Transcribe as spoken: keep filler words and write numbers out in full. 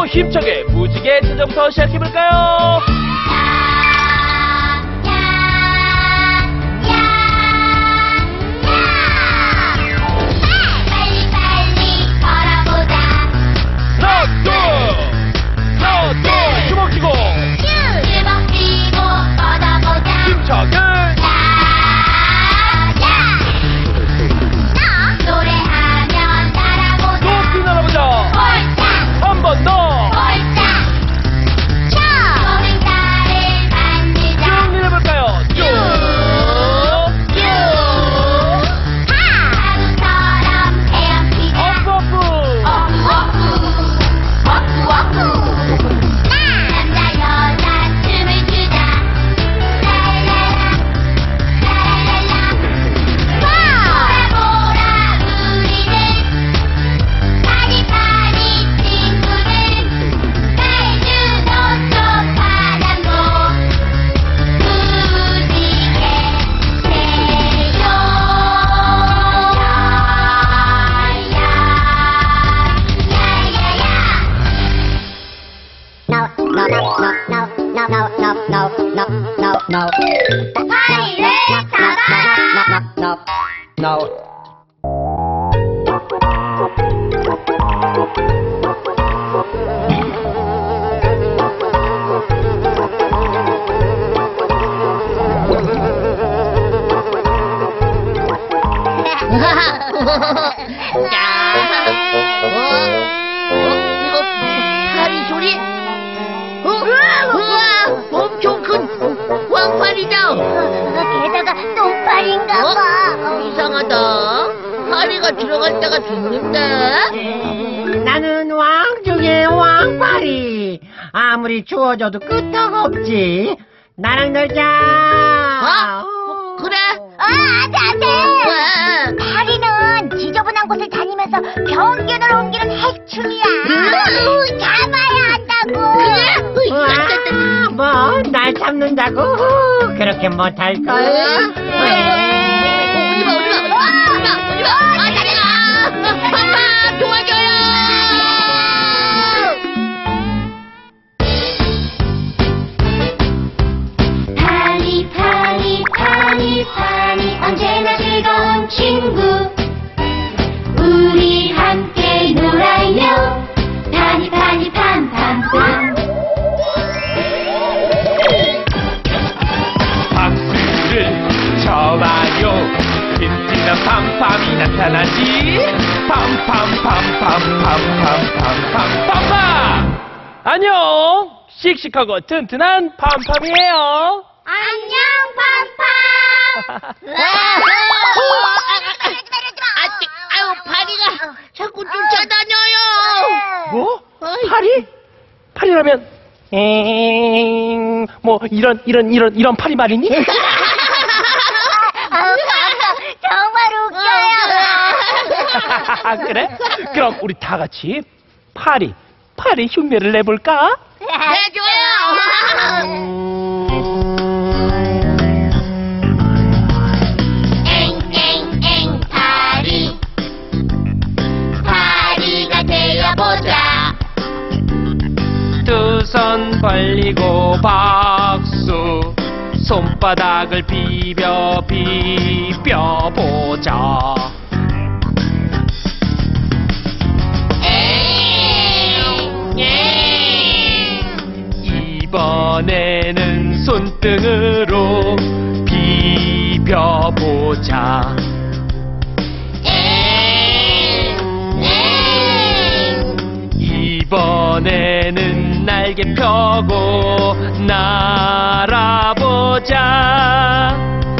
힘차게 무지개 자전거부터 시작해볼까요? 파리 소리? 어? 우와! 엄청 큰 왕파리다! 게다가 똥파리인가 봐. 어? 이상하다. 파리가 들어갈 때가 됐는데? 나는 왕중의 왕파리. 아무리 주워줘도 끄떡없지. 나랑 놀자. 어? 그래? 아, 안 돼, 안 돼. 왜? 파리는 지저분한 곳을 다니면서 병균을 옮기는 해충이야. 으, 잡아야 한다고. 그래? 와, 뭐, 날 잡는다고? 그렇게 못할걸? 오지마, 오지마, 오지마, 오지마. 아, 다리가! 엄마, 도와줘요! 파리, 파리, 파리, 파리, 언제나 즐거운 친구. 우리 함께 놀아요. 파리, 파리, 팜팜팜. 박수를 쳐봐요. 빈티나 팜팜이 나타나지. 팜팜팜팜팜팜팜팜팜. 안녕. 씩씩하고 튼튼한 팜팜이에요. 안녕, 팜팜. 아유, 파리가 자꾸 쫓아다녀요. 뭐? 파리? 파리라면 엥, 뭐 이런 이런 이런 이런 파리 말이니? 정말 웃겨요. 그래? 그럼 우리 다 같이 파리 파리 흉내를 내볼까? 네, 좋아요. 엥엥엥 파리, 파리가 되어보자. 두 손 벌리고 박수, 손바닥을 비벼 비벼 보자. 이번에는 손등으로 비벼보자. 이번에는 날개 펴고 날아보자.